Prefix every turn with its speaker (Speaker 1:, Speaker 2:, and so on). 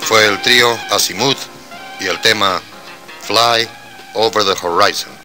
Speaker 1: fue el trío Azimuth y el tema Fly Over the Horizon.